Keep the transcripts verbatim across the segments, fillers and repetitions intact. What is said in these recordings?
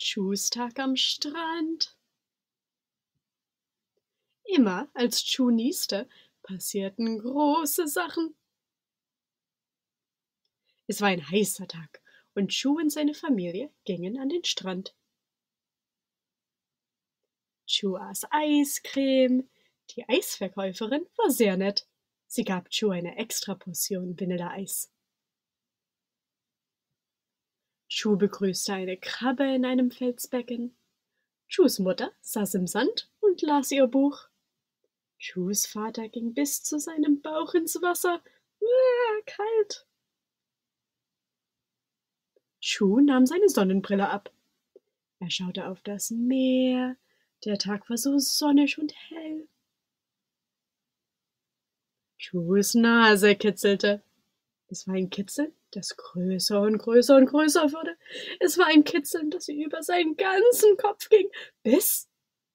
Chus Tag am Strand. Immer als Chu nieste, passierten große Sachen. Es war ein heißer Tag und Chu und seine Familie gingen an den Strand. Chu aß Eiscreme. Die Eisverkäuferin war sehr nett. Sie gab Chu eine Extraportion Vanilleeis. Chu begrüßte eine Krabbe in einem Felsbecken. Chus Mutter saß im Sand und las ihr Buch. Chus Vater ging bis zu seinem Bauch ins Wasser. Äh, kalt. Chu nahm seine Sonnenbrille ab. Er schaute auf das Meer. Der Tag war so sonnig und hell. Chus Nase kitzelte. Es war ein Kitzeln, das größer und größer und größer wurde. Es war ein Kitzeln, das über seinen ganzen Kopf ging, bis...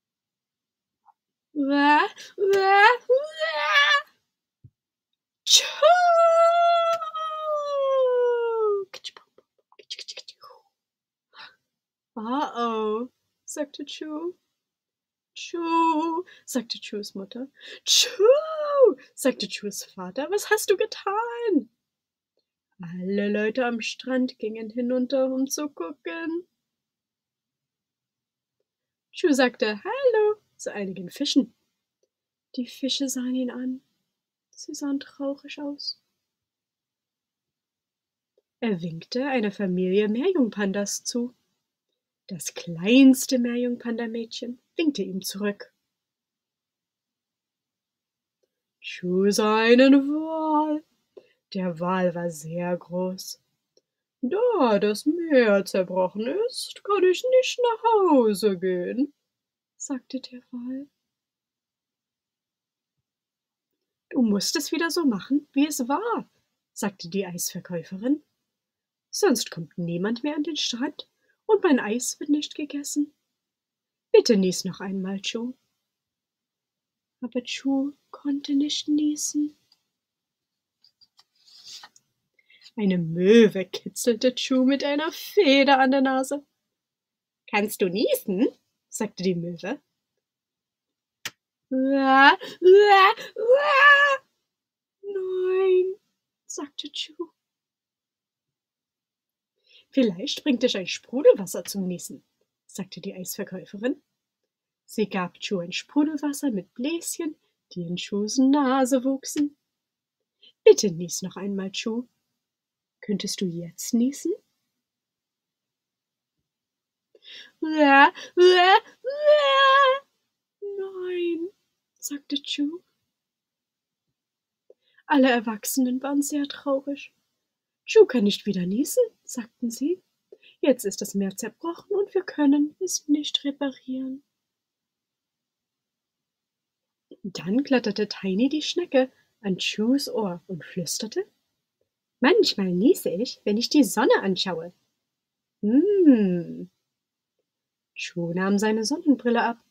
Wah, wah, wah. Chu! Oh oh, sagte Chu. Chu, sagte Chus Mutter. Chu, sagte Chus Vater, was hast du getan? Alle Leute am Strand gingen hinunter, um zu gucken. Chu sagte Hallo zu einigen Fischen. Die Fische sahen ihn an. Sie sahen traurig aus. Er winkte einer Familie Meerjungpandas zu. Das kleinste Meerjungpanda-Mädchen winkte ihm zurück. Chu sah einen Wal. Der Wal war sehr groß. Da das Meer zerbrochen ist, kann ich nicht nach Hause gehen, sagte der Wal. Du musst es wieder so machen, wie es war, sagte die Eisverkäuferin. Sonst kommt niemand mehr an den Strand und mein Eis wird nicht gegessen. Bitte nies noch einmal, Chu. Aber Chu konnte nicht niesen. Eine Möwe kitzelte Chu mit einer Feder an der Nase. Kannst du niesen? Sagte die Möwe. Uah, uah, uah. Nein, sagte Chu. Vielleicht bringt dich ein Sprudelwasser zum Niesen, sagte die Eisverkäuferin. Sie gab Chu ein Sprudelwasser mit Bläschen, die in Chus Nase wuchsen. Bitte nies noch einmal, Chu. Könntest du jetzt niesen? Uah, uah, uah. Nein, sagte Chu. Alle Erwachsenen waren sehr traurig. Chu kann nicht wieder niesen, sagten sie. Jetzt ist das Meer zerbrochen und wir können es nicht reparieren. Dann kletterte Tiny die Schnecke an Chus Ohr und flüsterte: Manchmal niese ich, wenn ich die Sonne anschaue. Hm. Chu nahm seine Sonnenbrille ab.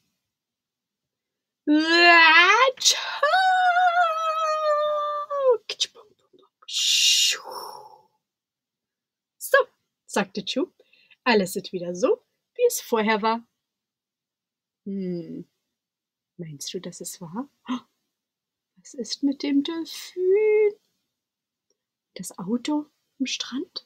So, sagte Chu, alles ist wieder so, wie es vorher war. Hm, meinst du, dass es war? Was ist mit dem Delfin? Das Auto am Strand?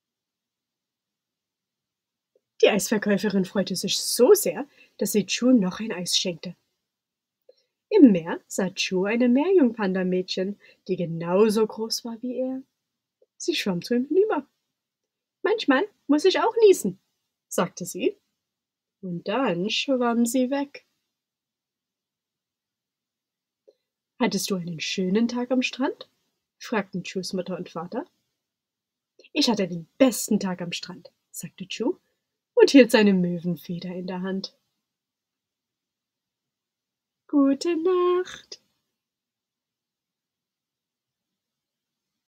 Die Eisverkäuferin freute sich so sehr, dass sie Chu noch ein Eis schenkte. Im Meer sah Chu eine Meerjungpanda-Mädchen, die genauso groß war wie er. Sie schwamm zu ihm hinüber. Manchmal muss ich auch niesen, sagte sie. Und dann schwamm sie weg. Hattest du einen schönen Tag am Strand? Fragten Chus Mutter und Vater. Ich hatte den besten Tag am Strand, sagte Chu und hielt seine Möwenfeder in der Hand. Gute Nacht.